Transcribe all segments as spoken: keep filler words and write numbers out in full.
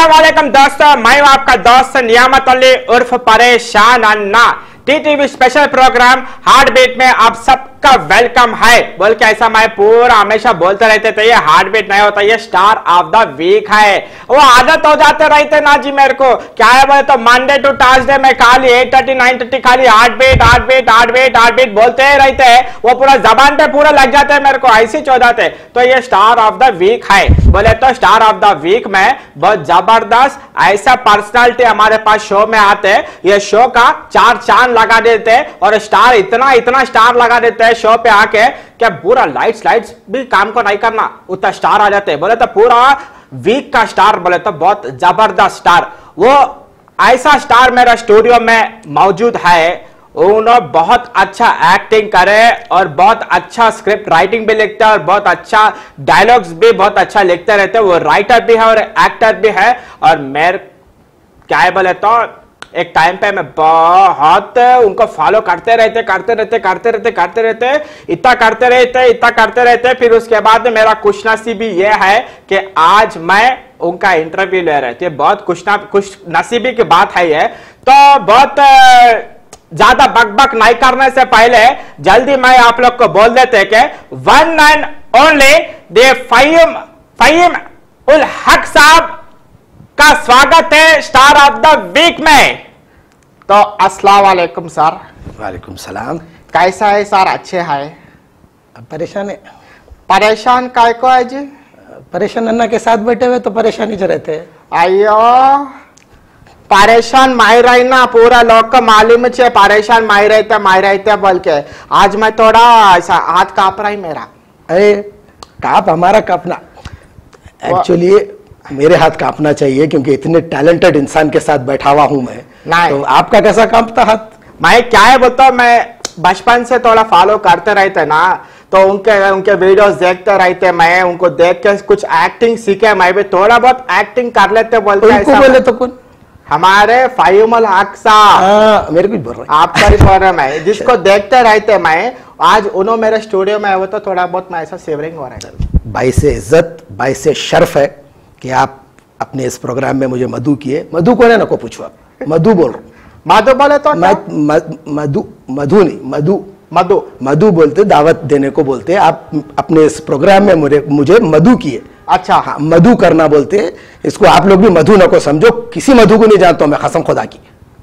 अस्सलाम वालेकुम दोस्तों, मैं हूं आपका दोस्त नियामत अली उर्फ परेशान अन्ना। TTV special program heart beat में आप सबका वेलकम है बोल के ऐसा मैं पूरा हमेशा बोलते रहते थे। ये हार्ट बीट नहीं होता, ये स्टार ऑफ द वीक है। वो आदत हो जाते रहते ना जी मेरे को, क्या है बोले तो मंडे टू थर्सडे में खाली एट थर्टी नाइन थर्टी खाली heart beat heart beat heart beat heart beat बोलते ही रहते हैं। वो पूरा जबान पे पूरा लग जाते हैं मेरे को, ऐसे हो जाते। तो ये स्टार ऑफ द वीक है बोले तो स्टार ऑफ द वीक में बहुत जबरदस्त ऐसा पर्सनालिटी हमारे पास शो में आते हैं। ये शो का चार चांद लगा देते हैं और स्टार इतना इतना स्टार लगा देते हैं शो पे आके क्या पूरा लाइट्स लाइट्स भी काम को नहीं करना, उतना स्टार आ जाते हैं। बोले तो पूरा वीक का स्टार बोले तो बहुत जबरदस्त स्टार। वो ऐसा स्टार मेरा स्टूडियो में मौजूद है। उन्होंने बहुत अच्छा एक्टिंग करे और बहुत अच्छा स्क्रिप्ट राइटिंग भी लिखते हैं और बहुत अच्छा डायलॉग्स भी बहुत अच्छा लिखते रहते हैं। वो राइटर भी है और एक्टर भी है। और मेरे क्या है बोले तो एक टाइम पे मैं बहुत उनको फॉलो करते रहते करते रहते करते रहते करते रहते इतना करते रहते इतना करते रहते फिर उसके बाद मेरा खुश नसीबी ये है कि आज मैं उनका इंटरव्यू ले रहे थे। बहुत खुश खुश नसीबी की बात है ये। तो बहुत ज्यादा बकबक नहीं करने से पहले जल्दी मैं आप लोग को बोल देते कि one and only the Faheem Faheem ul Haq sahab का स्वागत है स्टार ऑफ द वीक में। तो अस्सलाम वालेकुम सर। वालेकुम सलाम। कैसा है सर? अच्छे है। परेशान है। परेशान काय को है जी? परेशान अन्ना के साथ बैठे हुए तो परेशानी से रहते हैं। अयो परेशान माही रही ना, पूरा लोग को मालूम है परेशान माही रहते माही रहते बोल के। आज मैं थोड़ा ऐसा हाथ कांप रहा है मेरा। अरे काप हमारा कापना, एक्चुअली मेरे हाथ कांपना चाहिए क्योंकि इतने टैलेंटेड इंसान के साथ बैठा हुआ हूं मैं। तो आपका कैसा कांपता हाथ? मैं क्या है बोलता, मैं बचपन से थोड़ा फॉलो करते रहते ना, तो उनके उनके वीडियोस देखते रहते। मैं उनको देख के कुछ एक्टिंग सीखे, मैं भी थोड़ा बहुत एक्टिंग कर लेते बोलते। उनको बोले तो कौन? हमारे फहीम उल हक साहब। मेरे कुछ बोल रहे आपका ही बोल रहा मैं, जिसको देखते रहते मैं। आज उन्होंने मेरे स्टूडियो में वो तो थोड़ा बहुत मैं ऐसा सेवरिंग हो रहा है। भाई से इज्जत भाई से शर्फ है कि आप अपने इस प्रोग्राम में मुझे मधु किए। मधु कौन है ना को पूछो आप। मधु बोल रहा हूँ। मधु बोले तो मधु मधु नहीं मधु मधु मधु बोलते, दावत देने को बोलते। आप अपने इस प्रोग्राम में मुझे मुझे मधु किए। अच्छा हाँ, मधु करना बोलते। इसको आप लोग भी मधु न को समझो, किसी मधु को नहीं जानता हूं मैं, कसम खुदा की।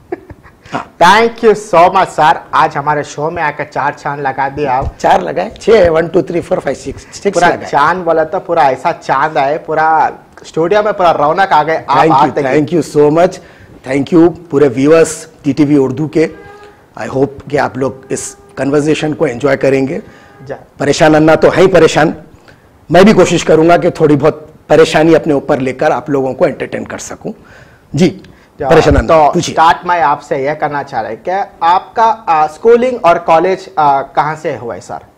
Thank you so much sir. आज हमारे शो में आकर चार चांद लगा दिया आप। चार लगाए? छह, one two three four five six six पूरा चांद बोला तो पूरा ऐसा चांद है, पूरा स्टूडियो में पूरा रौनक आ गए। Thank you thank you so much. Thank you पूरे व्यूअर्स टीटीवी उर्दू के। आई होप कि आप लोग इस कन्वर्सेशन को एंजॉय करेंगे। परेशान अन्ना तो है ही परेशान, मैं भी कोशिश करूंगा कि थोड़ी बहुत परेशानी अपने ऊपर लेकर आप लोगों को एंटरटेन कर सकूं। जी परेशान अन्ना, तो स्टार्ट मैं आपसे यह करना चाह रहा हूं कि आपका स्कूलिंग और कॉलेज कहां से हुआ है सर?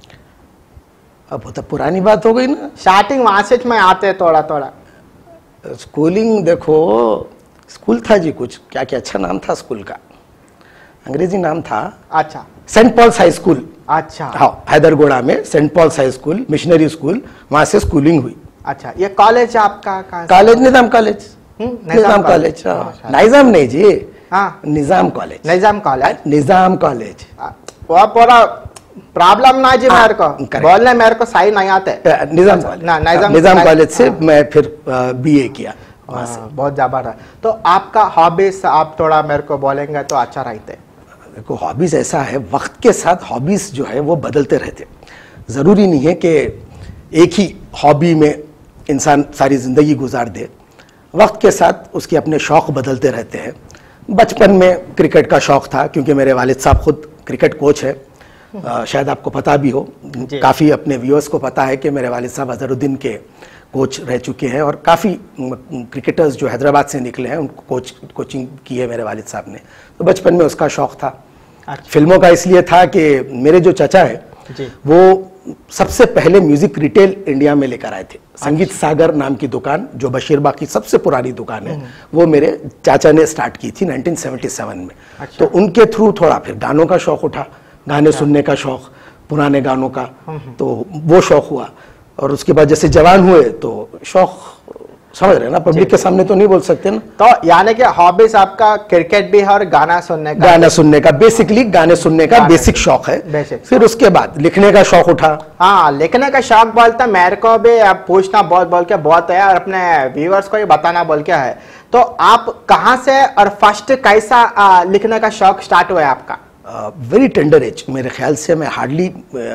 अब वो तो पुरानी बात हो गई ना। स्टार्टिंग वहां से मैं आते थोड़ा थोड़ा। स्कूलिंग देखो, स्कूल था जी कुछ, क्या क्या अच्छा नाम था स्कूल का, अंग्रेजी नाम था। अच्छा, सेंट पॉल्स हाई स्कूल। अच्छा हाँ, हैदरगोड़ा में Saint Paul's High School, missionary school, वहां से स्कूलिंग हुई। अच्छा, ये कॉलेज आपका कहाँ? College Nizam college. Nizam college, Nizam नहीं जी, हाँ Nizam college. Nizam college Nizam college. वो पूरा प्रॉब्लम ना जी मेरे को बोलने, मेरे को सही नहीं आते। निजाम कॉलेज, निजाम कॉलेज से मैं फिर बीए किया। बहुत जबरदस्त। तो आपका हॉबीज आप थोड़ा मेरे को बोलेंगे तो अच्छा रहते। देखो हॉबीज ऐसा है, वक्त के साथ हॉबीज जो है वो बदलते रहते। जरूरी नहीं है कि एक ही हॉबी में इंसान सारी जिंदगी गुजार दे। वक्त के साथ उसके अपने शौक बदलते रहते हैं। बचपन में क्रिकेट का शौक था क्योंकि मेरे वालिद साहब खुद क्रिकेट कोच है। आ, शायद आपको पता भी हो, काफ़ी अपने व्यूअर्स को पता है कि मेरे वालिद साहब अजहरुद्दीन के कोच रह चुके हैं और काफ़ी क्रिकेटर्स जो हैदराबाद से निकले हैं उनको कोच कोचिंग की है मेरे वालिद साहब ने। तो बचपन में उसका शौक था। अच्छा। फिल्मों का इसलिए था कि मेरे जो चचा है वो सबसे पहले म्यूजिक रिटेल इंडिया में लेकर आए थे। संगीत सागर नाम की दुकान जो बशीरबाग की सबसे पुरानी दुकान है, वो मेरे चाचा ने स्टार्ट की थी नाइनटीन सेवेंटी सेवन में। अच्छा। तो उनके थ्रू थोड़ा फिर गानों का शौक उठा, गाने अच्छा। सुनने का शौक, पुराने गानों का, तो वो शौक हुआ। और उसके बाद जैसे जवान हुए तो शौक समझ रहे हैं ना, पब्लिक के सामने तो नहीं बोल सकते ना। तो यानी कि हॉबीज आपका क्रिकेट भी है और गाना सुनने का, गाना सुनने का, बेसिकली गाने सुनने का बेसिक शौक है। बेसिक। फिर उसके बाद लिखने का शौक उठा। हाँ, लिखने का शौक बोलता मेरे को भी अब पूछना बहुत बोल के बहुत है और अपने व्यूअर्स को भी बताना बोल के है। तो आप कहाँ से और फर्स्ट कैसा आ, लिखने का शौक स्टार्ट हुआ है आपका? वेरी टेंडर एज, मेरे ख्याल से मैं हार्डली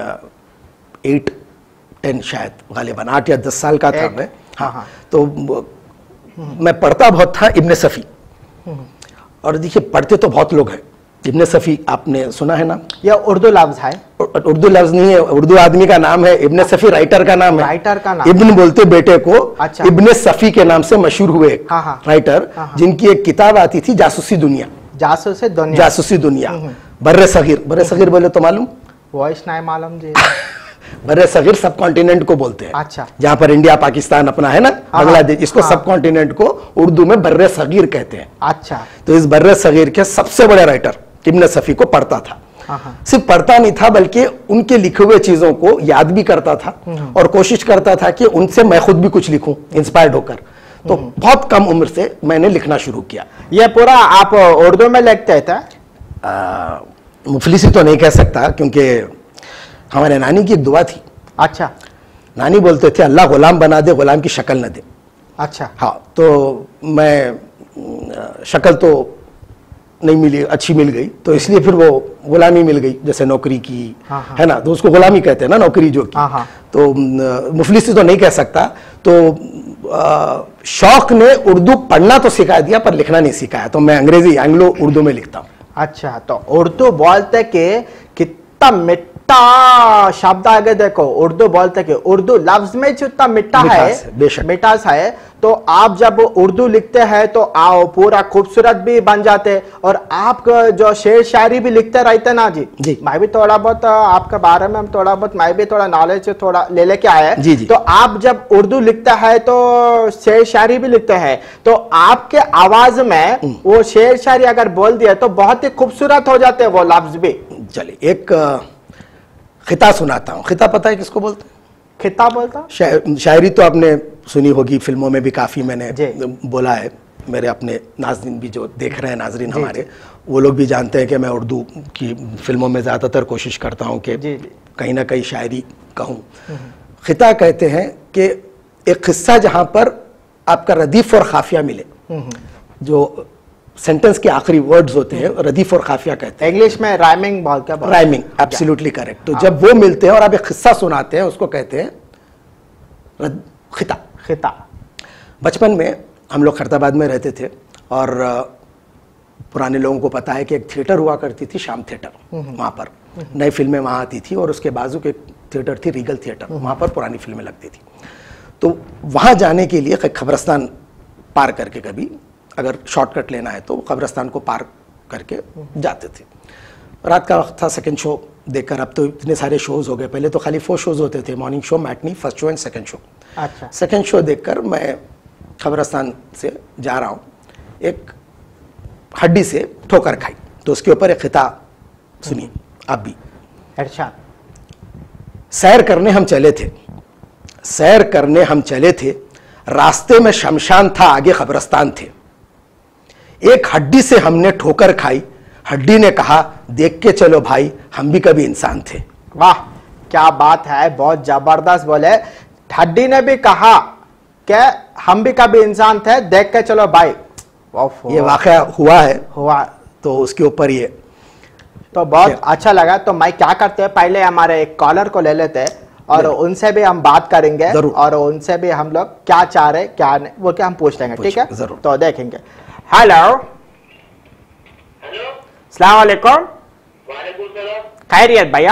एट टेन शायद गालिबन आठ या दस साल का था मैं। हाँ, हाँ। तो मैं पढ़ता बहुत था इब्ने सफ़ी, और देखिए पढ़ते तो बहुत लोग हैं। इब्ने सफ़ी आपने सुना है ना? यह उर्दू लफ्ज है? उर्दू लफ्ज नहीं है, उर्दू आदमी का नाम है। इब्ने सफ़ी राइटर का नाम है। राइटर का नाम? इब्न बोलते बेटे को। अच्छा। इब्ने सफ़ी के नाम से मशहूर हुए एक हाँ, हाँ। राइटर, हाँ, हाँ। जिनकी एक किताब आती थी जासूसी दुनिया। जासूसी दुनिया? जासूसी दुनिया। बर्रे सगीर, बर्रे सगीर बोले तो मालूम? वॉइस नहीं मालूम जी। बर्रे सगीर सब कॉन्टिनेंट को बोलते हैं। अच्छा। जहां पर इंडिया पाकिस्तान अपना है ना, बांग्लादेश, इसको हाँ। सब कॉन्टिनेंट को उर्दू में बर्रे सगीर कहते हैं। अच्छा। तो इस बर्रे सगीर के सबसे बड़े राइटर इब्ने सफ़ी को पढ़ता था। हाँ। सिर्फ पढ़ता नहीं था बल्कि उनके लिखे हुए चीजों को याद भी करता था और कोशिश करता था कि उनसे मैं खुद भी कुछ लिखूं इंस्पायर्ड होकर। तो बहुत कम उम्र से मैंने लिखना शुरू किया। ये पूरा आप उर्दू में लिखते थे? मुफलिसी तो नहीं कह सकता, क्योंकि हमारे नानी की एक दुआ थी। अच्छा। नानी बोलते थे अल्लाह गुलाम बना दे, गुलाम की शक्ल न दे। अच्छा। हाँ, तो मैं शक्ल तो नहीं मिली, अच्छी मिल गई, तो इसलिए फिर वो गुलामी मिल गई, जैसे नौकरी की। हाँ, हाँ। है ना, तो उसको गुलामी कहते हैं ना, नौकरी जो की। हाँ, हाँ। तो मुफलिसी तो नहीं कह सकता। तो आ, शौक ने उर्दू पढ़ना तो सिखा दिया पर लिखना नहीं सिखाया, तो मैं अंग्रेजी एंग्लो उर्दू में लिखता हूँ। अच्छा, तो उर्दू बोलते के कितना मिठा शब्द आगे देखो, उर्दू बोलते के उर्दू लफ्ज में जितना मिठा है, बेशक मिठास है। तो आप जब उर्दू लिखते हैं तो आओ पूरा खूबसूरत भी बन जाते, और आप जो शेर शायरी भी लिखते रहते ना जी। जी। मैं भी थोड़ा बहुत आपके बारे में थोड़ा बहुत मैं भी थोड़ा नॉलेज थोड़ा ले लेके आया है। जी, जी। तो आप जब उर्दू लिखते हैं तो शेर शायरी भी लिखते हैं, तो आपके आवाज में वो शेर शायरी अगर बोल दिया तो बहुत ही खूबसूरत हो जाते हैं वो लफ्ज भी। चलिए एक खिता सुनाता हूँ। खिता पता है किसको बोलते हैं? खिता बोलता? शाय, शायरी तो आपने सुनी होगी, फिल्मों में भी काफ़ी मैंने जी। बोला है। मेरे अपने नाज़रीन भी जो देख रहे हैं, नाज़रीन हमारे, वो लोग भी जानते हैं कि मैं उर्दू की फिल्मों में ज़्यादातर कोशिश करता हूँ कि कहीं ना कहीं शायरी कहूँ। खिता कहते हैं कि एक किस्सा जहाँ पर आपका रदीफ और खाफिया मिले, जो सेंटेंस के आखिरी वर्ड्स होते हैं रदीफ और खाफिया कहते हैं। इंग्लिश में राइमिंग बोल के राइमिंग, एब्सोल्युटली करेक्ट। तो जब वो मिलते हैं और आप एक किस्सा सुनाते हैं, उसको कहते हैं खिता। खिता। बचपन में हम लोग खैरताबाद में रहते थे, और पुराने लोगों को पता है कि एक थिएटर हुआ करती थी, शाम थिएटर। वहाँ पर नई फिल्में वहाँ आती थी, और उसके बाजू के थिएटर थी रीगल थिएटर, वहाँ पर पुरानी फिल्में लगती थी। तो वहाँ जाने के लिए खबरस्तान पार करके, कभी अगर शॉर्टकट लेना है तो कब्रिस्तान को पार करके जाते थे। रात का वक्त था, सेकंड शो देखकर, अब तो इतने सारे शोज हो गए, पहले तो खाली फोर शोज होते थे, morning show, matinee, first show and second show. अच्छा। सेकंड शो देखकर मैं कब्रिस्तान से जा रहा हूँ, एक हड्डी से ठोकर खाई, तो उसके ऊपर एक खिता सुनिए आप भी। अच्छा। सैर करने हम चले थे, सैर करने हम चले थे, रास्ते में शमशान था, आगे कब्रिस्तान थे, एक हड्डी से हमने ठोकर खाई, हड्डी ने कहा देख के चलो भाई, हम भी कभी इंसान थे। वाह, क्या बात है, बहुत जबरदस्त बोले। हड्डी ने भी कहा कि हम भी कभी इंसान थे, देख के चलो भाई। ये वाकया हुआ है, हुआ तो उसके ऊपर ये तो बहुत अच्छा लगा। तो मैं क्या करते हैं, पहले हमारे एक कॉलर को ले लेते हैं और उनसे भी हम बात करेंगे, और उनसे भी हम लोग क्या चाह रहे क्या नहीं वो क्या हम पूछ लेंगे, ठीक है? तो देखेंगे। हेलो, हेलो, अस्सलाम वालेकुम। वालेकुम सलाम। खैरियत भैया?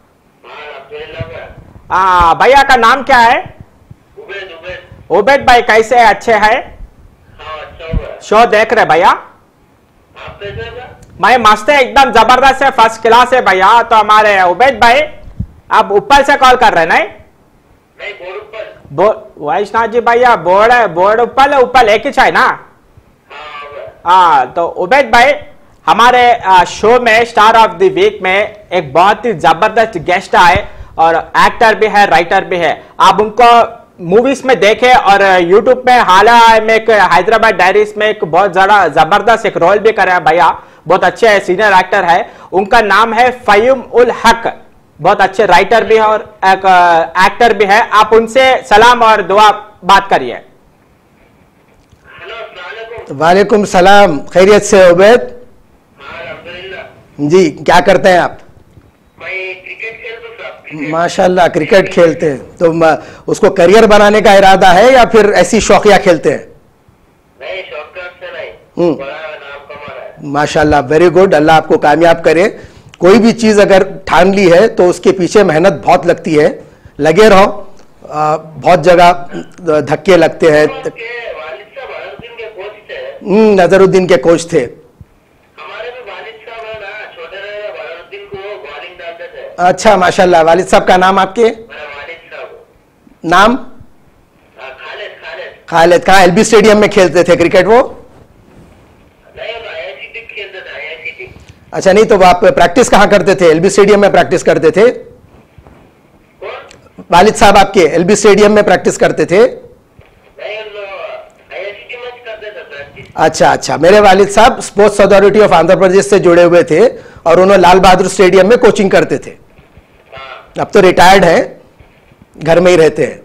हाँ, भैया का नाम क्या है? उबैद। उबैद। उबैद भाई कैसे है? अच्छे है? हाँ, अच्छा हुआ। शो देख रहे भैया? आप कैसे हैं? मैं मस्त है, एकदम जबरदस्त है, फर्स्ट क्लास है भैया। तो हमारे उबैद भाई आप ऊपर से कॉल कर रहे हैं? नहीं नहीं, बोर्ड ऊपर। बो वैष्णव जी भैया, बोर्ड है, बोर्ड ऊपर है, ऊपर एक ही है ना? हाँ, तो उबैद भाई हमारे शो में स्टार ऑफ द वीक में एक बहुत ही जबरदस्त गेस्ट आए, और एक्टर भी है, राइटर भी है। आप उनको मूवीज में देखे और यूट्यूब में हाल में एक हैदराबाद डायरीज में एक बहुत ज्यादा जबरदस्त एक रोल भी करा भैया, बहुत अच्छे सीनियर एक्टर है, उनका नाम है फहीम उल हक, बहुत अच्छे राइटर भी है और एक एक्टर भी है। आप उनसे सलाम और दुआ बात करिए। हेलो अस्सलाम वालेकुम। वालेकुम सलाम, खैरियत से उबैद? हाँ अल्हम्दुलिल्लाह। जी, क्या करते हैं आप? मैं क्रिकेट खेलता हूँ साहब, क्रिकेट। माशाल्लाह, क्रिकेट खेलते हैं तो म- उसको करियर बनाने का इरादा है या फिर ऐसी शौकिया खेलते हैं? नहीं, शौक से नहीं, हम्म। बड़ा नाम कमा रहा है। माशाल्लाह, वेरी गुड, अल्लाह आपको कामयाब करे। कोई भी चीज अगर ठान ली है तो उसके पीछे मेहनत बहुत लगती है, लगे रहो। आ, बहुत जगह धक्के लगते हैं। उसके वालिद साहब अजहरुद्दीन के कोच थे। हम्म, नजरुद्दीन के कोच थे। हमारे भी वालिद साहब है ना, छोटे रहे अजहरुद्दीन को वो बॉलिंग डालते थे। अच्छा, माशाल्लाह। वालिद साहब का नाम आपके? मेरा वालिद साहब नाम? हाँ, खालिद खालिद। खालिद। कहाँ, एलबी स्टेडियम में खेलते थे क्रिकेट वो? नहीं, वो आईआईसीटी खेलते थे, आईआईसीटी। अच्छा, नहीं तो आप प्रैक्टिस कहाँ करते थे? एलबी स्टेडियम में प्रैक्टिस करते थे? कौन? वालिद साहब आपके एलबी स्टेडियम में प्रैक्टिस करते थे? नहीं, वो आईआईसीटी मैच करते थे प्रैक्टिस। अच्छा अच्छा, मेरे वालिद साहब Sports Authority of Andhra Pradesh से जुड़े हुए थे और उन्होंने लाल बहादुर स्टेडियम में कोचिंग करते थे। हाँ, अब तो रिटायर्ड हैं, घर में ही रहते हैं।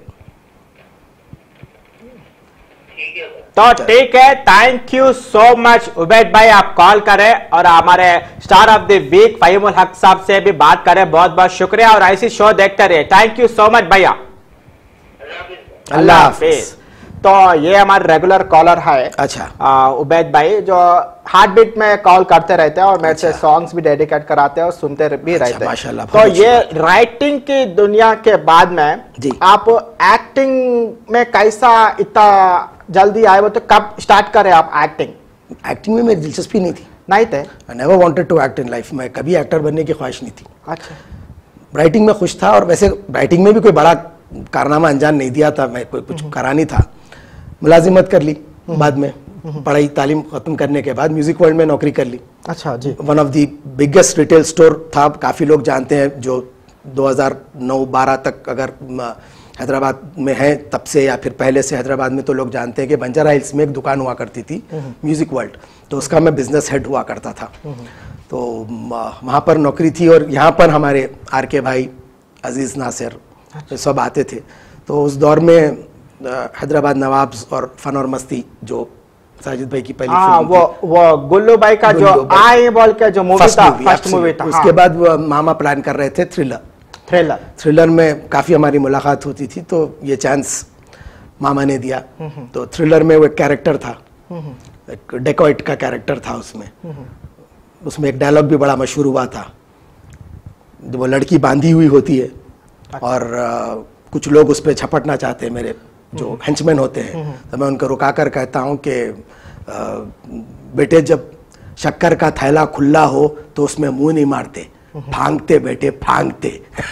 ठीक है सर। तो ठीक है, thank you so much Ubaid भाई, आप कॉल करें और हमारे star of the week Faheem ul Haq sahab से भी बात करें। बहुत बहुत शुक्रिया और ऐसी शो देखते रहिए। थैंक यू सो मच भैया, अल्लाह हाफिज सर। अल्लाह हाफिज। तो ये हमारे रेगुलर कॉलर है अच्छा, आ, उबैद भाई, जो हार्ट बीट में कॉल करते रहते हैं और मेरे से सॉन्ग्स भी डेडिकेट कराते हैं और सुनते भी अच्छा, रहते हैं। माशाल्लाह, तो बहुत अच्छी ये बात राइटिंग की दुनिया के बाद में जी। आप एक्टिंग में कैसा इतना जल्दी आए, वो तो कब स्टार्ट करे आप एक्टिंग? एक्टिंग में मेरी दिलचस्पी नहीं थी। नहीं थे? I never wanted to act in life. मैं कभी एक्टर बनने की ख्वाहिश नहीं थी। अच्छा। राइटिंग में खुश था और वैसे राइटिंग में भी कोई बड़ा कारनामा अंजाम नहीं दिया था, मैं कोई कुछ करा नहीं था। मुलाजिमत कर ली बाद में, पढ़ाई तालीम खत्म करने के बाद म्यूजिक वर्ल्ड में नौकरी कर ली। अच्छा जी। One of the biggest retail store था, काफ़ी लोग जानते हैं, जो दो हज़ार नौ बारह तक अगर म, हैदराबाद में है तब से या फिर पहले से हैदराबाद में, तो लोग जानते हैं कि बंजारा हिल्स में एक दुकान हुआ करती थी म्यूजिक वर्ल्ड, तो उसका मैं बिजनेस हेड हुआ करता था। तो वहाँ पर नौकरी थी और यहाँ पर हमारे आर के भाई, अजीज़ नासिर, ये सब आते थे। तो उस दौर में हैदराबाद नवाब्स और फन और मस्ती, जो साजिद भाई की पहली हाँ, फिल्म वो वो गुल्लू भाई का जो गुल्लू भाई। आए बोल के जो मूवी फर्स्ट था, मूवी, फर्स्ट मूवी था। उसके बाद वो मामा प्लान कर रहे थे थ्रिलर। थ्रिलर। थ्रिलर में काफ़ी हमारी मुलाकात होती थी, तो ये चांस मामा ने दिया। तो थ्रिलर में वो एक कैरेक्टर था, एक डेकॉइट का कैरेक्टर था उसमें। उसमें एक डायलॉग भी बड़ा मशहूर हुआ था, जो वो लड़की बांधी हुई होती है और आ, कुछ लोग उस पर झपटना चाहते हैं, मेरे जो हेंचमैन होते हैं। तो मैं उनको रुका कर कहता हूँ कि आ, बेटे, जब शक्कर का थैला खुला हो तो उसमें मुंह नहीं मारते, फांगते बेटे, फांगते।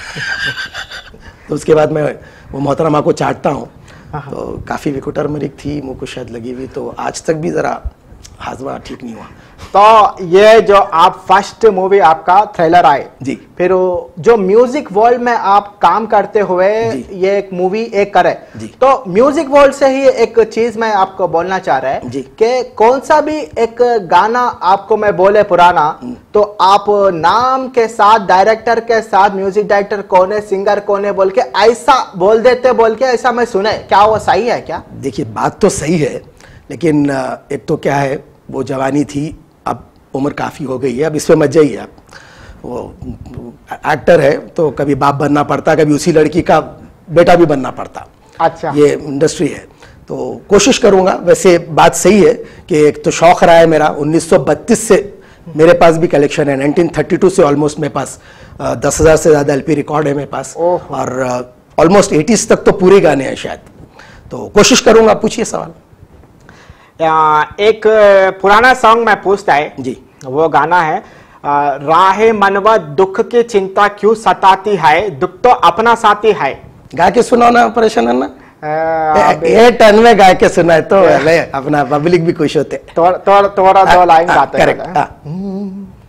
तो उसके बाद मैं वो मोहतरमा को चाटता हूँ, तो काफ़ी विकुटर्मरिक थी, मुँह को शायद लगी हुई, तो आज तक भी ज़रा हाजमा ठीक नहीं हुआ। तो ये जो आप फर्स्ट मूवी आपका थ्रिलर आए जी, फिर वो जो म्यूजिक वर्ल्ड में आप काम करते हुए जी। ये एक मूवी एक करे, जी। तो म्यूजिक वर्ल्ड से ही एक चीज मैं आपको बोलना चाह रहा है जी। कि कौन सा भी एक गाना आपको मैं बोले पुराना, तो आप नाम के साथ, डायरेक्टर के साथ, म्यूजिक डायरेक्टर कौन है, सिंगर कौन है बोल के ऐसा बोल देते, बोल के ऐसा मैं सुने, क्या वो सही है क्या? देखिए, बात तो सही है, लेकिन आ, एक तो क्या है, वो जवानी थी, अब उम्र काफ़ी हो गई है, अब इसमें मत जाइए आप। वो एक्टर है तो कभी बाप बनना पड़ता, कभी उसी लड़की का बेटा भी बनना पड़ता। अच्छा। ये इंडस्ट्री है, तो कोशिश करूंगा। वैसे बात सही है कि एक तो शौक रहा है मेरा, उन्नीस सौ बत्तीस से मेरे पास भी कलेक्शन है, नाइनटीन थर्टी टू से ऑलमोस्ट मेरे पास दस हज़ार से ज़्यादा एलपी रिकॉर्ड है मेरे पास, ओह। और ऑलमोस्ट एटीज़ तक तो पूरे गाने हैं शायद। तो कोशिश करूंगा। पूछिए सवाल। आ, एक पुराना सॉन्ग मैं पूछता है जी। वो गाना है आ, राहे मनवा दुख की चिंता क्यों सताती है, दुख तो अपना साथी है। गा के सुनाओ ना, परेशान है ना। आ, ए- ये टन में गा के सुना है तो ले, अपना पब्लिक भी खुश होते। थोड़ा थोड़ा थोड़ा दो लाइन गाते हैं। करेक्ट।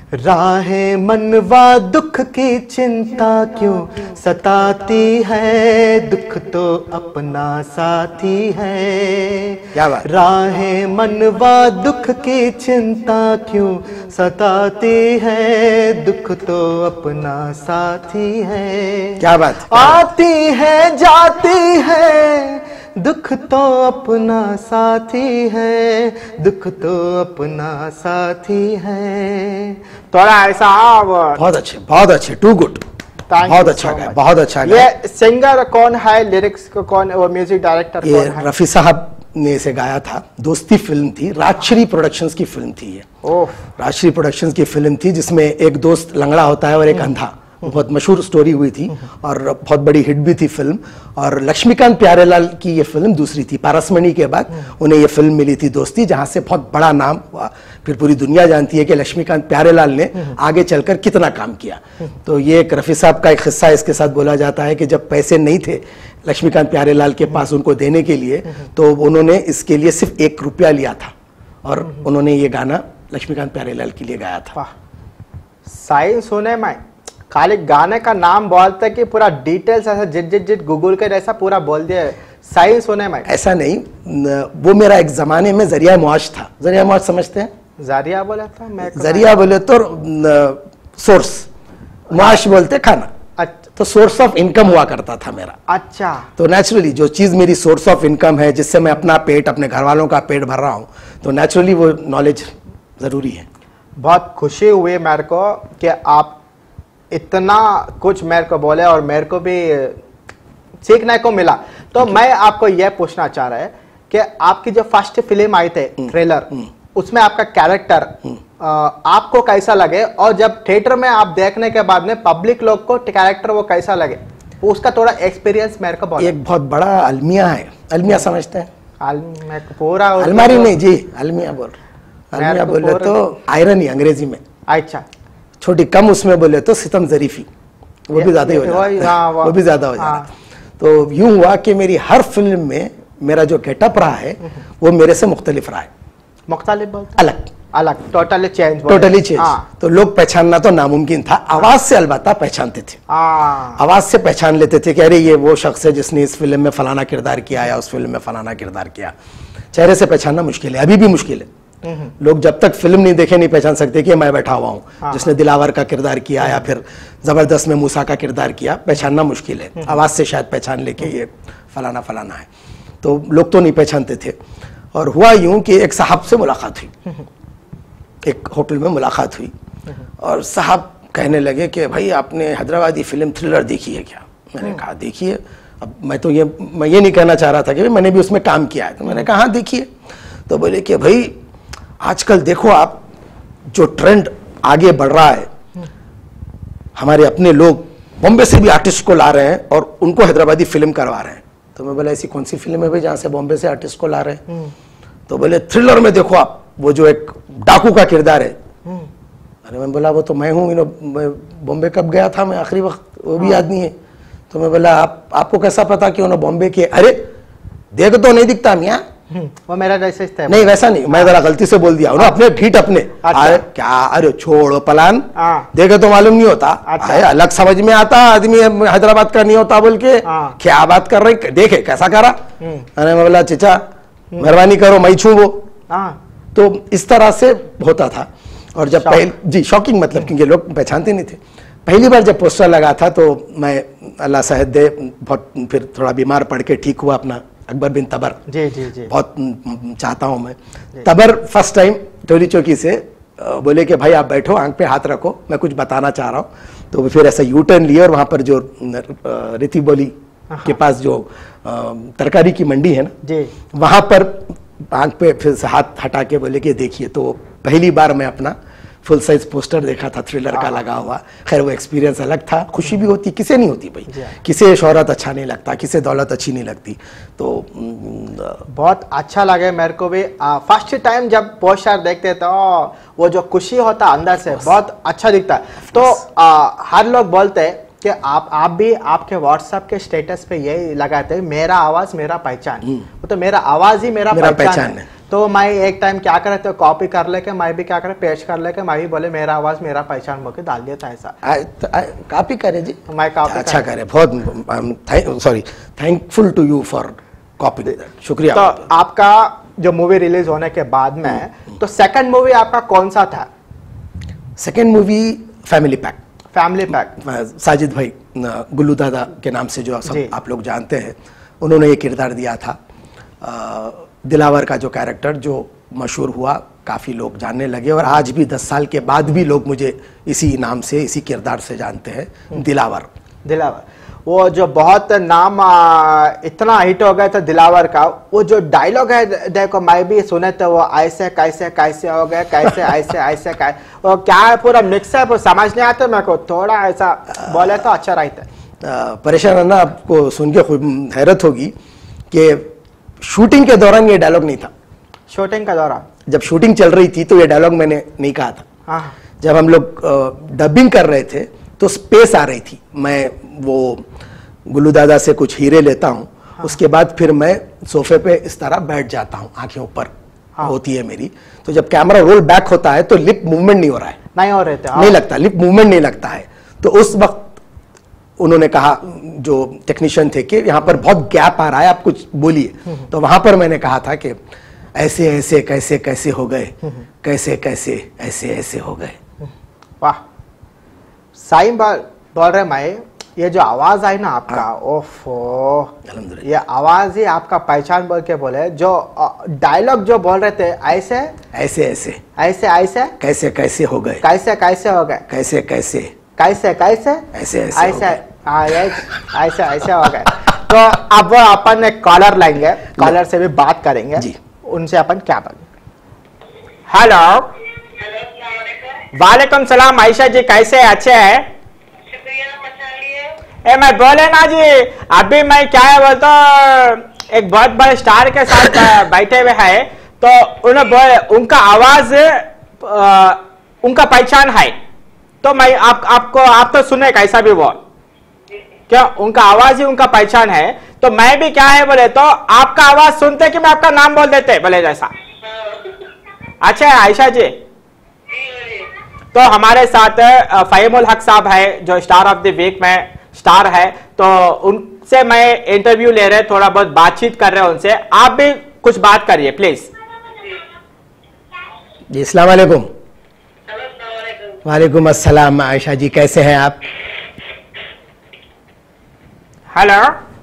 राहें मनवा दुख की चिंता क्यों सताती है, दुख तो अपना साथी है। क्या बात। राहें मनवा दुख की चिंता क्यों सताती है, दुख तो अपना साथी है। क्या बात। आती है जाती है, दुख तो अपना साथी है, दुख तो अपना साथी है। थोड़ा ऐसा वो बहुत अच्छे, बहुत अच्छे, टू गुड, Thank बहुत you अच्छा so गाया, much. बहुत अच्छा गाया। ये सिंगर कौन है, लिरिक्स को कौन, वो म्यूजिक डायरेक्टर ये कौन है? रफी साहब ने इसे गाया था। दोस्ती फिल्म थी, राजश्री प्रोडक्शंस की फिल्म थी ये। ओह, राजश्री प्रोडक्शंस की फिल्म थी जिसमें एक दोस्त लंगड़ा होता है और एक अंधा। बहुत मशहूर स्टोरी हुई थी और बहुत बड़ी हिट भी थी फिल्म। और लक्ष्मीकांत प्यारेलाल की ये फिल्म दूसरी थी, पारसमणि के बाद उन्हें ये फिल्म मिली थी दोस्ती, जहां से बहुत बड़ा नाम हुआ। फिर पूरी दुनिया जानती है कि लक्ष्मीकांत प्यारेलाल ने आगे चलकर कितना काम किया। तो ये एक रफी साहब का एक हिस्सा इसके साथ बोला जाता है कि जब पैसे नहीं थे लक्ष्मीकांत प्यारेलाल के पास उनको देने के लिए, तो उन्होंने इसके लिए सिर्फ एक रुपया लिया था और उन्होंने ये गाना लक्ष्मीकांत प्यारेलाल के लिए गाया था। साइन सुने मैं खाली गाने का नाम बोलते कि पूरा डिटेल्स ऐसा जिट जिट जिट गूगल के जैसा पूरा बोल दिया। साइन सुने मैं ऐसा नहीं, न- वो मेरा एक जमाने में जरिया मुआश था। जरिया मुआश समझते हैं? जारिया बोला था मैं को जरिया बोले तो सोर्स, मुआश बोलते खाना। अच्छा, तो सोर्स ऑफ इनकम हुआ करता था मेरा। अच्छा तो नेचुरली जो चीज मेरी सोर्स ऑफ इनकम है, जिससे मैं अपना पेट, अपने घर वालों का पेट भर रहा हूँ, तो नेचुरली वो नॉलेज जरूरी है। बहुत खुशी हुई मेरे को कि आप इतना कुछ मेरे को बोले और मेरे को भी सीखने को मिला। तो मैं आपको यह पूछना चाह रहा है कि आपकी जो फर्स्ट फिल्म आई थे ट्रेलर, उसमें आपका कैरेक्टर आपको कैसा लगे, और जब थिएटर में आप देखने के बाद में पब्लिक लोग को कैरेक्टर वो कैसा लगे, उसका थोड़ा एक्सपीरियंस मेरे को बोलो। एक बहुत बड़ा अलमिया है। अलमिया समझते हैं? आल- मैं पूरा अलमारी नहीं जी, अलमिया बोल। अलमिया मेरे को बोले पूरा- तो आयरन ही अंग्रेजी में, अच्छा, छोटी कम उसमें बोले तो सितम जरीफी, वो भी ज्यादा ही हो वही, जाता हाँ, है, वो- वो भी ज्यादा हो हाँ। जाता है। तो यूं हुआ कि मेरी हर फिल्म में मेरा जो गेटअप रहा है वो मेरे से मुख्तलिफ रहा है, मुख्तालिफ बोलते अलग, अलग, टोटली चेंज, टोटली चेंज। हाँ तो लोग पहचानना तो नामुमकिन था, आवाज से अलबत्ता पहचानते थे। हाँ, आवाज से पहचान लेते थे कि अरे ये वो शख्स है जिसने इस फिल्म में फलाना किरदार किया या उस फिल्म में फलाना किरदार किया। चेहरे से पहचानना मुश्किल है, अभी भी मुश्किल है। लोग जब तक फिल्म नहीं देखे नहीं पहचान सकते कि मैं बैठा हुआ हूँ जिसने दिलावर का किरदार किया या फिर जबरदस्त में मूसा का किरदार किया। पहचानना मुश्किल है, आवाज से शायद पहचान लेके ये फलाना फलाना है। तो लोग तो नहीं पहचानते थे। और हुआ यूं कि एक साहब से मुलाकात हुई, एक होटल में मुलाकात हुई और साहब कहने लगे कि भाई आपने हैदराबादी फिल्म थ्रिलर देखी है क्या? मैंने कहा देखिए। अब मैं तो ये मैं ये नहीं कहना चाह रहा था कि भाई मैंने भी उसमें काम किया है, तो मैंने कहा हाँ देखिए। तो बोले कि भाई आजकल देखो आप, जो ट्रेंड आगे बढ़ रहा है, हमारे अपने लोग बॉम्बे से भी आर्टिस्ट को ला रहे हैं और उनको हैदराबादी फिल्म करवा रहे हैं। तो मैं बोला ऐसी कौन सी फिल्म है भाई जहाँ से बॉम्बे से आर्टिस्ट को ला रहे हैं? तो बोले थ्रिलर में देखो आप, वो जो एक डाकू का किरदार है। अरे मैं बोला वो तो मैं हूँ, मैं बॉम्बे कब गया था मैं आखिरी वक्त, वो भी याद नहीं है। तो मैं बोला आप आपको कैसा पता कि उन्होंने बॉम्बे के? अरे देख तो नहीं दिखता मियाँ। वो मेरा जैसे ही था। नहीं वैसा नहीं, मैं जरा गलती से बोल दिया, उन्होंने अपने ठीक अपने। अच्छा। अरे क्या, अरे छोड़ो पलान, हाँ। देखे तो मालूम नहीं होता। अच्छा। अरे अलग समझ में आता आदमी हैदराबाद का नहीं होता बोल के। हाँ। क्या बात कर रहे, देखे कैसा करा? अरे मैं बोला चिचा मेहरबानी करो, मैं छू वो। हाँ, तो इस तरह से होता था। और जब शॉक। पहले जी शॉकिंग, मतलब क्योंकि लोग पहचानते नहीं थे। पहली बार जब पोस्टर लगा था तो मैं अल्लाह सहद दे बहुत फिर थोड़ा बीमार पड़ के ठीक हुआ, अपना अकबर बिन तबर जी जी जी, बहुत म, चाहता हूं मैं। तबर फर्स्ट टाइम टोली चौकी से अ, बोले कि भाई आप बैठो, आंख पे हाथ रखो, मैं कुछ बताना चाह रहा हूं। तो फिर ऐसा यू टर्न लिया और वहां पर जो रिति बोली के पास जो अ, तरकारी की मंडी है ना, जी, वहां पर आंख पे फिर से हाथ हटा के बोले कि देखिए। तो पहली बार मैं अपना फुल साइज पोस्टर देखा था थ्रिलर का लगा हुआ। खैर वो एक्सपीरियंस अलग था, खुशी भी होती, किसे नहीं होती भाई, किसे शोहरत अच्छा नहीं लगता, किसे दौलत अच्छी नहीं लगती। तो न, बहुत अच्छा लगे मेरे को भी। फर्स्ट टाइम जब पोस्टर देखते तो वो जो खुशी होता अंदर से बहुत अच्छा दिखता है। तो आ, हर लोग बोलते हैं कि आप आप भी आपके व्हाट्सएप के स्टेटस पे यही लगाते हैं, मेरा आवाज मेरा पहचान। वो तो मेरा आवाज ही मेरा, मेरा पहचान, पहचान है। है। तो मैं एक टाइम क्या करे तो कॉपी कर लेके मैं भी क्या करे पेश कर लेके मैं भी बोले मेरा आवाज मेरा पहचान बोल के डाल दिया था ऐसा। कॉपी करे जी, मैं कॉपी अच्छा करे, बहुत sorry, thankful to you for copy, शुक्रिया। तो आपका जो मूवी रिलीज होने के बाद में तो सेकंड मूवी आपका कौन सा था? Second movie family pack. Family pack, Sajid भाई गुल्लू दादा के नाम से जो सब आप लोग जानते हैं, उन्होंने ये किरदार दिया था। आ, दिलावर का जो कैरेक्टर जो मशहूर हुआ, काफ़ी लोग जानने लगे और आज भी दस साल के बाद भी लोग मुझे इसी नाम से, इसी किरदार से जानते हैं, दिलावर। दिलावर, वो जो बहुत नाम आ, इतना हिट हो गया था दिलावर का, वो जो डायलॉग है देखो मैं भी सुने थे, वो ऐसे कैसे कैसे हो गए, कैसे ऐसे ऐसे कैसे, वो क्या है पूरा मिक्स है, वो समझ नहीं आता मेरे को, थोड़ा ऐसा बोले तो अच्छा रहता है। परेशान है ना, आपको सुन के खूब हैरत होगी कि शूटिंग के दौरान ये डायलॉग नहीं था। शूटिंग का दौरान जब शूटिंग चल रही थी तो ये डायलॉग मैंने नहीं कहा था। हाँ। जब हम लोग डबिंग कर रहे थे तो स्पेस आ रही थी, मैं वो गुल्लू दादा से कुछ हीरे लेता हूँ, हाँ। उसके बाद फिर मैं सोफे पे इस तरह बैठ जाता हूँ, आंखें ऊपर हाँ। होती है मेरी, तो जब कैमरा रोल बैक होता है तो लिप मूवमेंट नहीं हो रहा है, नहीं हो रहे थे, हाँ। नहीं लगता, लिप मूवमेंट नहीं लगता है। तो उस वक्त उन्होंने कहा, जो टेक्नीशियन थे, कि यहाँ पर बहुत गैप आ रहा है, आप कुछ बोलिए। तो वहां पर मैंने कहा था कि ऐसे ऐसे कैसे कैसे हो गए, कैसे कैसे ऐसे ऐसे हो गए। वाह, साईं बोल रहे मैं, ये जो आवाज आई ना आपका, ओफो, ये आवाज ही आपका पहचान बोल के बोले, जो डायलॉग जो बोल रहे थे, ऐसे ऐसे ऐसे ऐसे ऐसे कैसे कैसे हो गए, कैसे कैसे हो गए, कैसे कैसे कैसे कैसे ऐसे ऐसे ऐसे ऐसे ऐसे हो गए। तो अब अपन एक कॉलर लेंगे, कॉलर से भी बात करेंगे जी, उनसे अपन क्या बात। हेलो, वालेकुम सलाम, आयशा जी कैसे, अच्छे हैं? ए मैं बोले ना जी, अभी मैं क्या है बोलता, एक बहुत बड़े स्टार के साथ बैठे हुए हैं, तो उन्हें बोले उनका आवाज आ, उनका पहचान है, तो मैं आप आपको आप तो सुने कैसा भी वो, क्या उनका आवाज ही उनका पहचान है, तो मैं भी क्या है बोले तो आपका आवाज सुनते कि मैं आपका नाम बोल देते बोले जैसा। अच्छा है आयशा जी, तो हमारे साथ फहीमुल हक साहब है जो स्टार ऑफ द वीक में स्टार है, तो उनसे मैं इंटरव्यू ले रहे, थोड़ा बहुत बातचीत कर रहे हैं उनसे, आप भी कुछ बात करिए प्लीज। जी अस्सलाम वालेकुम। वालेकुम अस्सलाम, आयशा जी कैसे हैं आप? हेलो,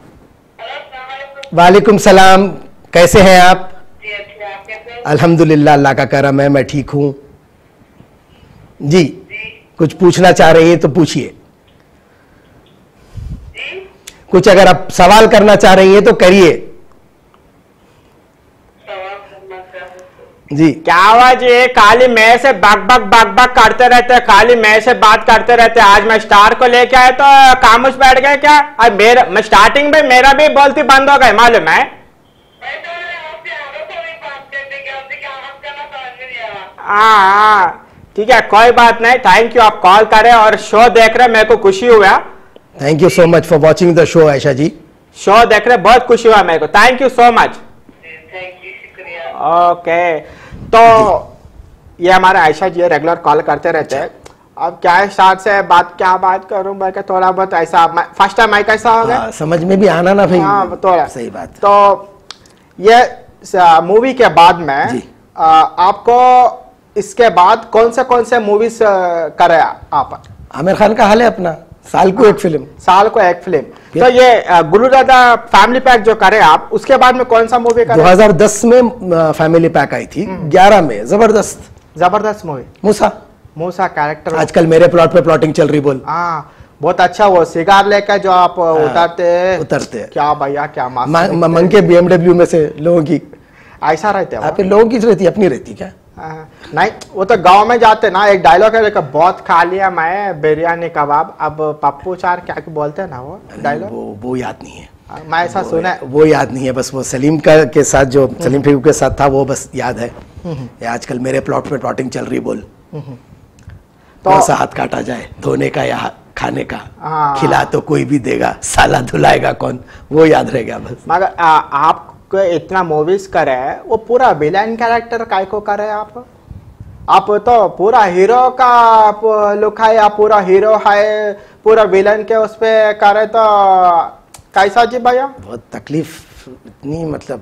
वालेकुम सलाम, कैसे हैं आप? अल्हम्दुलिल्लाह, अल्लाह का करम है, मैं ठीक हूँ जी। कुछ पूछना चाह रही हैं तो पूछिए, कुछ अगर आप सवाल करना चाह रही हैं तो करिए जी। क्या आवाज ये खाली मैं से बक बक बक बक करते रहते, खाली मैं से बात करते रहते। आज मैं स्टार को लेके आए तो खामोश बैठ गए क्या? अब मेरा मैं स्टार्टिंग में मेरा भी बोलती बंद हो गए मालूम है। हाँ ठीक है, कोई बात नहीं, थैंक यू, आप कॉल करें और शो देख रहे, मेरे को खुशी हुआ। Thank you so much for watching the show Ayesha ji. Show देख रहे, बहुत खुशी हुआ मेरे को, thank you so much. Okay, तो ये हमारे आयशा जी रेगुलर कॉल करते रहते हैं। अब क्या है, स्टार्ट से बात क्या बात करूं मैं, क्या थोड़ा बहुत ऐसा फर्स्ट टाइम माइक ऐसा हो गया, समझ में भी आना ना भाई। हाँ थोड़ा सही बात। तो ये मूवी के बाद में जी। आ, आपको इसके बाद कौन से कौन से मूवीज करे आप? आमिर खान का हाल है अपना, साल को एक फिल्म, साल को एक फिल्म। तो ये गुल्लू दादा फैमिली पैक जो करे आप, उसके बाद में कौन सा मूवी करे? दो हज़ार दस में फैमिली पैक आई थी, ग्यारह में जबरदस्त जबरदस्त मूवी, मूसा मूसा कैरेक्टर। आजकल मेरे प्लॉट पे प्लॉटिंग चल रही, बोल। हाँ बहुत अच्छा, वो सिगार लेकर जो आप उतरते उतरते क्या भैया, क्या मंग के बीएमडब्ल्यू में से लोगों की ऐसा रहते हैं, फिर लोगों की रहती, अपनी रहती क्या? नहीं, वो तो गांव में जाते ना, एक डायलॉग है देखो, बहुत खा लिया मैं बिरयानी कबाब, अब पप्पू चार क्या बोलते हैं ना वो डायलॉग, वो वो याद नहीं है, मैं ऐसा सुना है, वो याद नहीं है, बस वो सलीम का के साथ जो सलीम फेगू के साथ था वो बस याद है। ये आजकल मेरे प्लॉट पे प्लॉटिंग चल रही, बोल कौन सा हाथ काटा जाए, धोने का या खाने का, खिला तो कोई भी देगा, साला धुलाएगा कौन, वो याद रह गया बस। मगर आप कोई इतना मूवीज करे वो पूरा विलेन कैरेक्टर काय को करे आप आप तो पूरा हीरो का आप लुक है या पूरा हीरो है पूरा विलन के उस पे करे तो कैसा जी भैया? बहुत तकलीफ, इतनी मतलब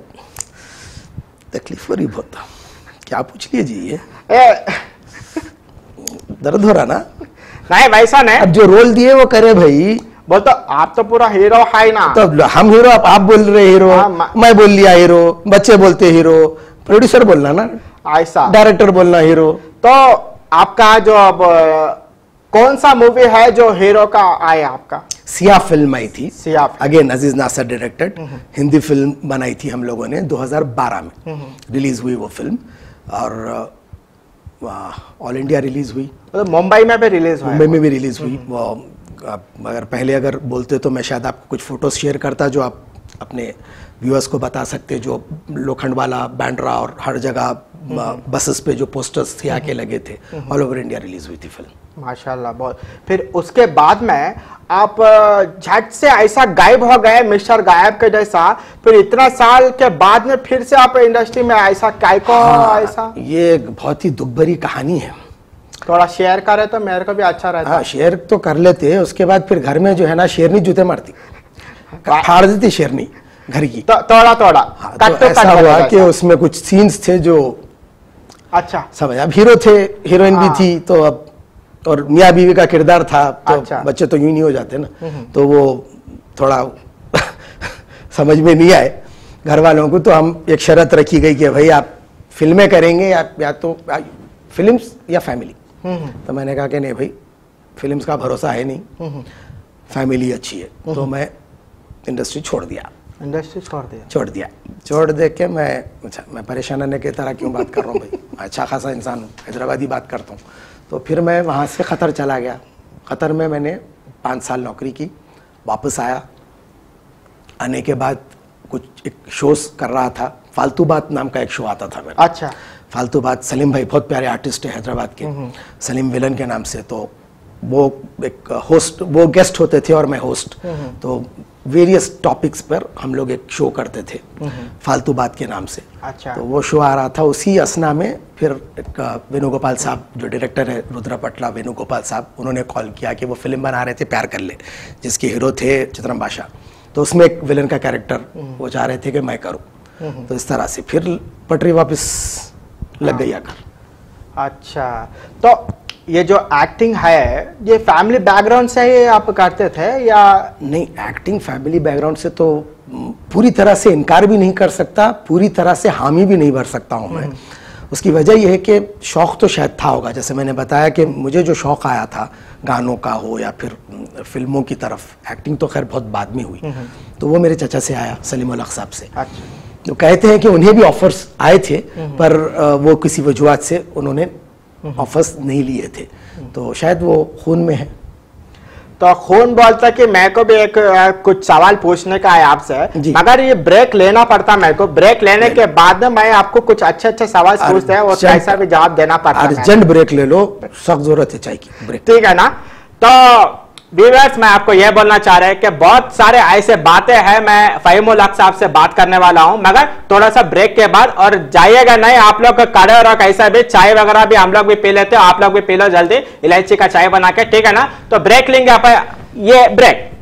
तकलीफ हो रही बहुत। क्या पूछ लिए जी ये? ए, दर्द हो रहा ना? नहीं वैसा नहीं, अब जो रोल दिए वो करे भाई। बोल तो आप तो पूरा हीरो है ना। तो हम हीरो, आप, आप बोल रहे हीरो, हाँ, मैं बोल लिया हीरो, बच्चे बोलते हीरो, प्रोड्यूसर बोलना ना, ऐसा डायरेक्टर बोलना हीरो। तो आपका जो अब कौन सा मूवी है जो हीरो का आया आपका? सिया फिल्म आई थी, Siya again Aziz Nasar directed, Hindi film बनाई थी हम लोगों ने दो हज़ार बारह में रिलीज हुई वो फिल्म, और ऑल इंडिया रिलीज हुई, तो मुंबई में भी रिलीज हुआ, मुंबई में भी रिलीज हुई। वो आप अगर पहले अगर बोलते तो मैं शायद आपको कुछ फोटोज शेयर करता जो आप अपने व्यूअर्स को बता सकते, जो लोखंडवाला, बांद्रा और हर जगह बसेस पे जो पोस्टर्स थे आके लगे थे। ऑल ओवर इंडिया रिलीज हुई थी फिल्म, माशाल्लाह बहुत। फिर उसके बाद में आप झट से ऐसा गायब हो गए, मिस्टर गायब के जैसा, फिर इतना साल के बाद में फिर से आप इंडस्ट्री में ऐसा काय को? हाँ, ऐसा ये एक बहुत ही दुख भरी कहानी है, थोड़ा शेयर करे तो मेरे को भी अच्छा रहता। हाँ, शेयर तो कर लेते। उसके बाद फिर घर में जो है ना शेरनी जूते मारती, फाड़ देती शेरनी घर की। तो, थोड़ा थोड़ा हाँ, तो ऐसा हुआ कि उसमें कुछ सीन्स थे जो अच्छा समझ, अब हीरो थे, हीरोइन भी हाँ। थी, तो अब और मियाँ बीवी का किरदार था, तो अच्छा। बच्चे तो यूं नहीं हो जाते ना, तो वो थोड़ा समझ में नहीं आए घर वालों को। तो हम एक शर्त रखी गई कि भाई आप फिल्में करेंगे या या तो फिल्म्स या फैमिली। तो मैंने कहा कि नहीं भाई, फिल्म्स का भरोसा है नहीं, फैमिली अच्छी है। तो मैं इंडस्ट्री छोड़ दिया, इंडस्ट्री छोड़ दिया छोड़ दिया छोड़ दे के मैं, अच्छा मैं परेशान होने की तरह क्यों बात कर रहा हूँ भाई, मैं अच्छा खासा इंसान हूँ, हैदराबादी बात करता हूँ। तो फिर मैं वहाँ से क़तर चला गया। क़तर में मैंने पाँच साल नौकरी की, वापस आया। आने के बाद कुछ एक शोज कर रहा था, फालतू बात नाम का एक शो आता था मेरा। अच्छा, फालतू बात, सलीम भाई बहुत प्यारे आर्टिस्ट है हैदराबाद के, सलीम विलन के नाम से। तो वो एक होस्ट, वो गेस्ट होते थे और मैं होस्ट, तो वेरियस टॉपिक्स पर हम लोग एक शो करते थे फालतू बात के नाम से। अच्छा। तो वो शो आ रहा था, उसी असना में फिर एक वेणुगोपाल साहब जो डायरेक्टर है, रुद्रपटला वेणुगोपाल साहब, उन्होंने कॉल किया कि वो फिल्म बना रहे थे प्यार कर ले, जिसके हीरो थे चित्रम बादशाह। तो उसमें एक विलन का कैरेक्टर वो चाह रहे थे कि मैं करूँ। तो इस तरह से फिर पटरी वापस लग गई आकर। अच्छा, तो ये जो एक्टिंग है ये फैमिली बैकग्राउंड से ही आप करते थे या नहीं? एक्टिंग फैमिली बैकग्राउंड से तो पूरी तरह से इनकार भी नहीं कर सकता, पूरी तरह से हामी भी नहीं भर सकता हूँ मैं। उसकी वजह यह है कि शौक़ तो शायद था होगा, जैसे मैंने बताया कि मुझे जो शौक़ आया था गानों का हो या फिर फिल्मों की तरफ, एक्टिंग तो खैर बहुत बाद में हुई। तो वो मेरे चचा से आया, सलीम उल हक साहब से। अच्छा, तो कहते हैं कि उन्हें भी ऑफर्स आए थे, पर वो किसी वजूहत से उन्होंने ऑफर्स नहीं लिए थे। तो शायद वो खून में है। तो खून बोलता कि मैं को भी एक आ, कुछ सवाल पूछने का है आपसे, मगर ये ब्रेक लेना पड़ता मेरे को। ब्रेक लेने के बाद में मैं आपको कुछ अच्छे अच्छे सवाल पूछते हैं और कैसा भी जवाब देना पड़ता है। अर्जेंट ब्रेक ले लो, सख्त जरूरत है चाय की ब्रेक। ठीक है ना? तो व्यूअर्स, मैं आपको यह बोलना चाह रहे हैं कि बहुत सारे ऐसे बातें हैं, मैं फहीम उल हक साहब से बात करने वाला हूं, मगर थोड़ा सा ब्रेक के बाद। और जाइएगा नहीं, आप लोग खड़े और कैसा भी चाय वगैरह भी हम लोग भी पी लेते हैं, आप लोग भी पी लो जल्दी, इलायची का चाय बना के, ठीक है ना? तो ब्रेक लेंगे आप, ये ब्रेक।